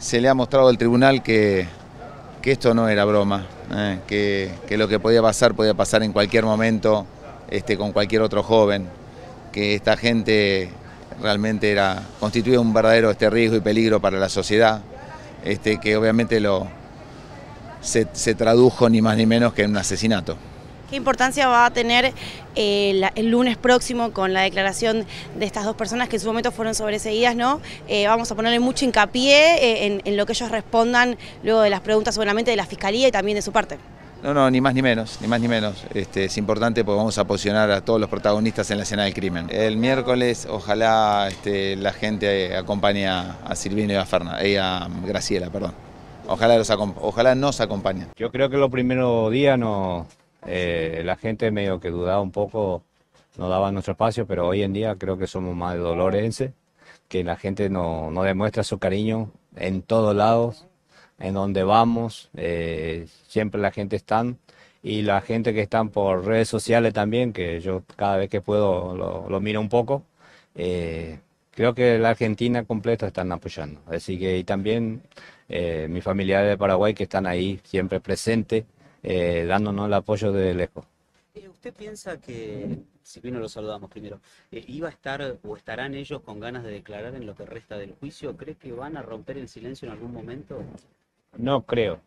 se le ha mostrado al tribunal que esto no era broma, que lo que podía pasar en cualquier momento con cualquier otro joven, que esta gente realmente constituía un verdadero riesgo y peligro para la sociedad, que obviamente se tradujo ni más ni menos que en un asesinato. ¿Qué importancia va a tener el lunes próximo con la declaración de estas dos personas que en su momento fueron sobreseídas, ¿no? Vamos a ponerle mucho hincapié en lo que ellos respondan luego de las preguntas seguramente de la Fiscalía y también de su parte. No, ni más ni menos, ni más ni menos. Es importante porque vamos a posicionar a todos los protagonistas en la escena del crimen. El miércoles ojalá la gente acompañe a Silvino y a Graciela, perdón. Ojalá nos acompañen. Yo creo que los primeros días la gente medio que dudaba un poco, no daba nuestro espacio, pero hoy en día creo que somos más de dolorenses, que la gente nos demuestra su cariño en todos lados, en donde vamos, siempre la gente está, y la gente que están por redes sociales también, que yo cada vez que puedo lo miro un poco, creo que la Argentina completa están apoyando, así que y también mis familiares de Paraguay que están ahí siempre presentes, dándonos el apoyo desde lejos. ¿Usted piensa que, si bien lo saludamos primero, iba a estar o estarán ellos con ganas de declarar en lo que resta del juicio? ¿Cree que van a romper el silencio en algún momento? No creo,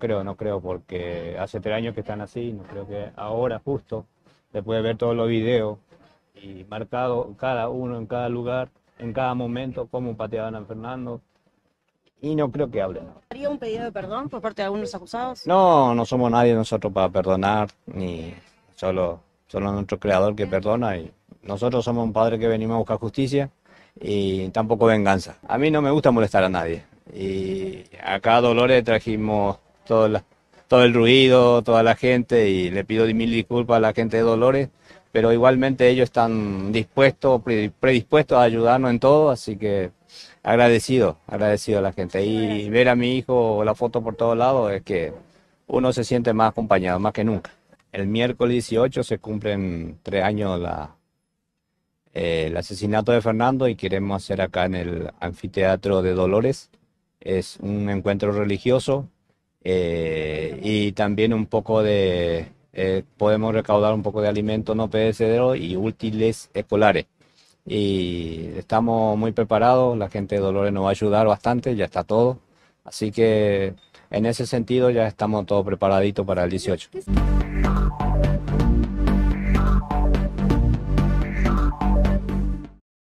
porque hace 3 años que están así, no creo que ahora justo, después de ver todos los videos y marcado cada uno en cada lugar, en cada momento, cómo pateaban a Fernando, y no creo que hablen. ¿Haría un pedido de perdón por parte de algunos acusados? No somos nadie nosotros para perdonar, ni solo nuestro creador que perdona, y nosotros somos un padre que venimos a buscar justicia y tampoco venganza. A mí no me gusta molestar a nadie, y acá a Dolores trajimos todo el ruido, toda la gente, y le pido mil disculpas a la gente de Dolores, pero igualmente ellos están predispuestos a ayudarnos en todo, así que agradecido a la gente. Y ver a mi hijo la foto por todos lados es que uno se siente más acompañado, más que nunca. El miércoles 18 se cumplen 3 años el asesinato de Fernando, y queremos hacer acá en el anfiteatro de Dolores. Es un encuentro religioso y también un poco podemos recaudar un poco de alimentos no perecederos y útiles escolares. Y estamos muy preparados, la gente de Dolores nos va a ayudar bastante, ya está todo. Así que en ese sentido ya estamos todos preparaditos para el 18.